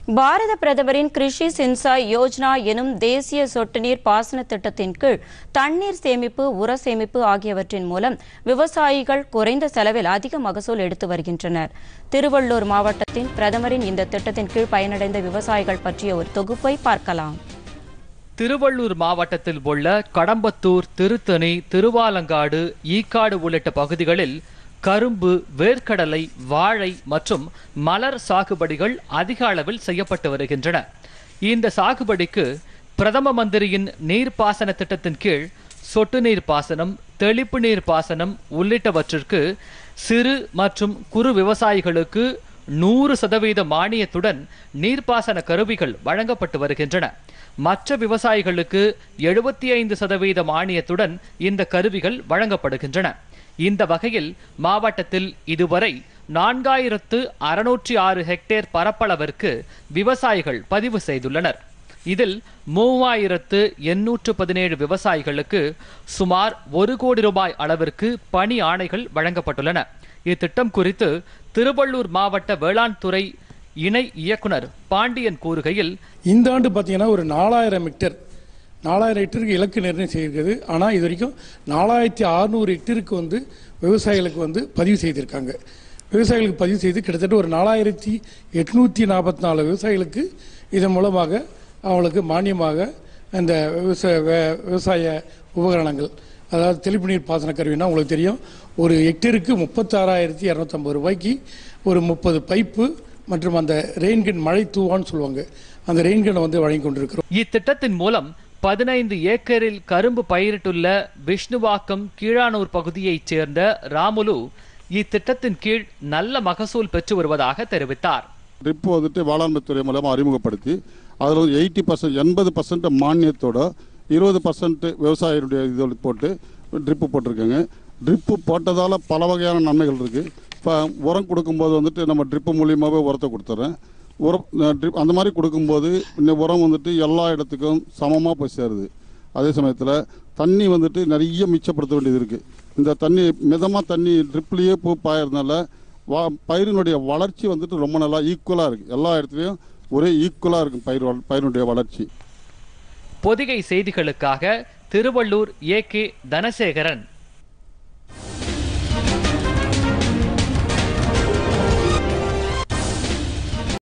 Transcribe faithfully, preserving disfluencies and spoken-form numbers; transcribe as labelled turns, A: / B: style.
A: பாரத பிரதமரின் கிருஷி சின்சாய் யோஜனா எனும் தேசிய சொட்டு நீர் பாசன திட்டத்தின் கீழ் தண்ணீர் சேமிப்பு, உர சேமிப்பு ஆகியவற்றின் மூலம் விவசாயிகள் குறைந்த செலவில் அதிக மகசூல் எடுத்து வருகின்றனர். திருவள்ளூர் மாவட்டத்தின் பிரதமரின் இந்த திட்டத்தின் கீழ் பயனடைந்த விவசாயிகள் பற்றிய ஒரு தொகுப்பை பார்க்கலாம்.
B: திருவள்ளூர் மாவட்டத்தில் உள்ள கடம்பத்தூர், திருத்தணி, திருவாலங்காடு, ஈக்காடு உள்ளிட்ட பகுதிகளில் கரும்பு, வேர்க்கடலை, வாழை மற்றும் மலர் சாகுபடிகள் அதிக அளவில் செய்யப்பட்டு வருகின்றன. இந்த சாகுபடிக்கு பிரதம மந்திரியின் நீர்ப்பாசன திட்டத்தின் கீழ் சொட்டு நீர் பாசனம், தெளிப்பு நீர் பாசனம் உள்ளிட்டவற்றிற்கு சிறு மற்றும் குறு விவசாயிகளுக்கு நூறு சதவீத மானியத்துடன் நீர்ப்பாசன கருவிகள் வழங்கப்பட்டு வருகின்றன. மற்ற விவசாயிகளுக்கு எழுபத்தி ஐந்து சதவீத மானியத்துடன் இந்த கருவிகள் வழங்கப்படுகின்றன. இந்த வகையில் மாவட்டத்தில் இதுவரை நான்காயிரத்து அறுநூற்றி ஆறு ஹெக்டேர் பரப்பளவிற்கு விவசாயிகள் பதிவு செய்துள்ளனர். இதில் மூவாயிரத்து எண்ணூற்று பதினேழு விவசாயிகளுக்கு சுமார் ஒரு கோடி ரூபாய் அளவிற்கு பணி ஆணைகள் வழங்கப்பட்டுள்ளன. இத்திட்டம் குறித்து திருவள்ளூர் மாவட்ட வேளாண் துறை இணை இயக்குனர் பாண்டியன் கூறுகையில்,
C: இந்த ஆண்டு பார்த்தீங்கன்னா ஒரு நாலாயிரம் ஹெக்டேர் நாலாயிரம் ஹெக்டருக்கு இலக்கு நிர்ணயம் செய்திருக்குது. ஆனால் இது வரைக்கும் நாலாயிரத்தி அறுநூறு ஹெக்டருக்கு வந்து விவசாயிகளுக்கு வந்து பதிவு செய்திருக்காங்க. விவசாயிகளுக்கு பதிவு செய்து கிட்டத்தட்ட ஒரு நாலாயிரத்தி எட்நூற்றி நாற்பத்தி நாலு விவசாயிகளுக்கு இதன் மூலமாக அவங்களுக்கு மானியமாக இந்த விவசாய விவசாய உபகரணங்கள், அதாவது தெளிப்பு நீர் பாசன கருவினா உங்களுக்கு தெரியும், ஒரு ஹெக்டருக்கு முப்பத்தாறாயிரத்தி இரநூத்தம்பது ரூபாய்க்கு ஒரு முப்பது பைப்பு மற்றும் அந்த ரெயின்கன், மழை தூவான்னு சொல்லுவாங்க, அந்த ரெயின்கனை வந்து வழங்கி கொண்டிருக்கிறோம்.
B: இத்திட்டத்தின் மூலம் பதினைந்து ஏக்கரில் கரும்பு பயிரிட்டுள்ள விஷ்ணுவாக்கம், கீழானூர் பகுதியைச் சேர்ந்த ராமுலு இத்திட்டத்தின் கீழ் நல்ல மகசூல் பெற்று வருவதாக தெரிவித்தார்.
D: ட்ரிப் வந்துட்டு வேளாண்மை துறை மூலமாக அறிமுகப்படுத்தி அதில் வந்து எயிட்டி பர்சன்ட் எண்பது பர்சன்ட் மானியத்தோட இருபது பர்சன்ட் விவசாயிகளுடைய இது போட்டு ட்ரிப்பு போட்டிருக்காங்க. ட்ரிப்பு போட்டதால் பல வகையான நன்மைகள் இருக்குது. இப்போ உரம் கொடுக்கும்போது வந்துட்டு நம்ம ட்ரிப்பு மூலியமாகவே உரத்தை கொடுத்துட்றேன். உரம் ட்ரிப் அந்த மாதிரி கொடுக்கும்போது இந்த உரம் வந்துட்டு எல்லா இடத்துக்கும் சமமாக போய் சேருது. அதே சமயத்தில் தண்ணி வந்துட்டு நிறைய மிச்சப்படுத்த வேண்டியது இருக்குது. இந்த தண்ணி மிதமாக தண்ணி ட்ரிப்லேயே பூ பாயறதுனால வா பயிரினுடைய வளர்ச்சி வந்துட்டு ரொம்ப நல்லா ஈக்குவலாக இருக்குது. எல்லா இடத்துலையும் ஒரே ஈக்குவலாக இருக்கும் பயிர் பயிரினுடைய வளர்ச்சி.
B: பொதிகை செய்திகளுக்காக திருவள்ளூர் ஏ கே தனசேகரன்.